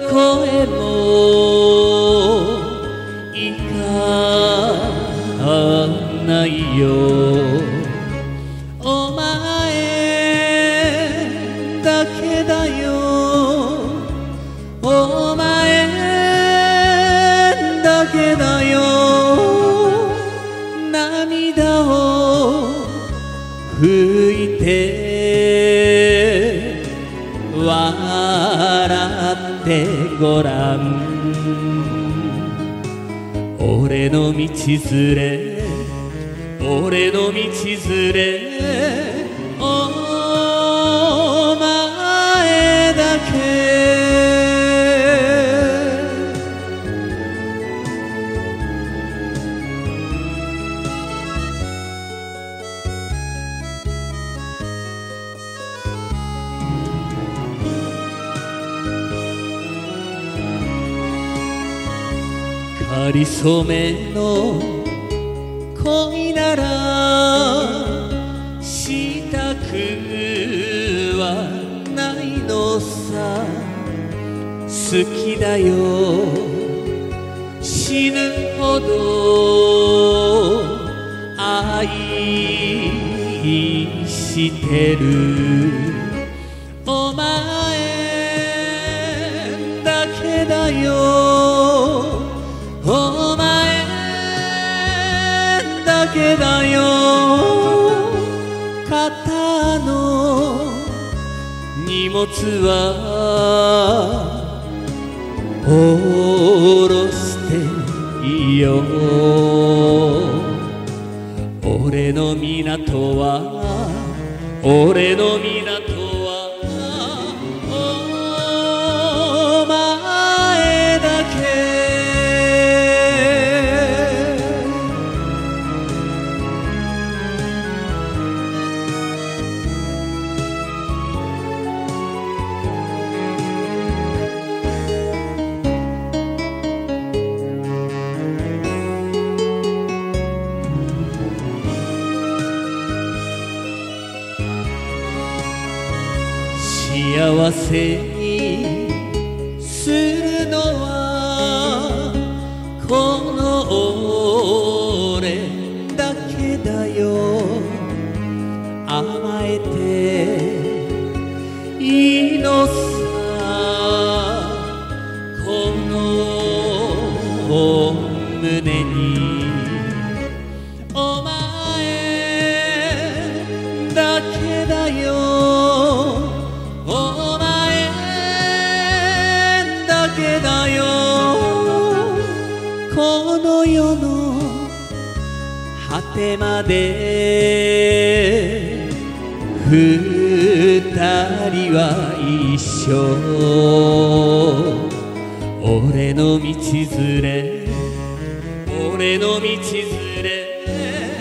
こへも行かないよ。お前だけだよ、お前だけだよ。涙を拭いて笑ってごらん。俺の道連れ、俺の道連れ、お前だけ。かりそめの恋ならしたくはないのさ。好きだよ、死ぬほど愛してる。お前だけだよ、お前だけだよ。肩の荷物は下ろしていいよ。俺の港は、俺の港はお前だけ。幸せにするのはこの俺だけだよ。甘えていいのさ、この胸に。お前だけだよ、お前だけだよ。この世の果てまで二人は一緒。俺の道連れ、俺の道連れ。